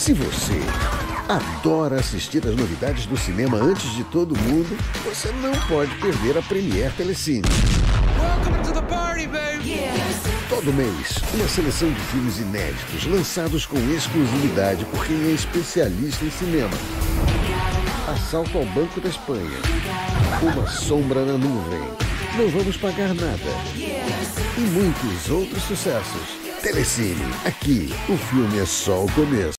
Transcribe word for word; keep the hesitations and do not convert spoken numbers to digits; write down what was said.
Se você adora assistir as novidades do cinema antes de todo mundo, você não pode perder a Premiere Telecine. Welcome to the party, baby! Todo mês, uma seleção de filmes inéditos lançados com exclusividade por quem é especialista em cinema. Assalto ao Banco da Espanha, Uma Sombra na Nuvem, Não Vamos Pagar Nada e muitos outros sucessos. Telecine, aqui o filme é só o começo.